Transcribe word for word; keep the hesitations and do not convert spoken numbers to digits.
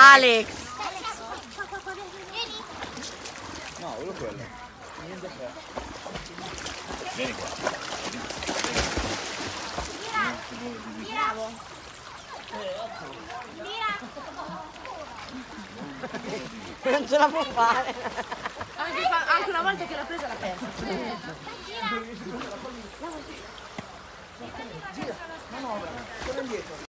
Alex! No, quello è quello. Niente fa. Vieni qua. Bravo. Non ce la può fare. Anche, anche una volta che l'ha presa l'ha persa. Gira, manovra, torna indietro.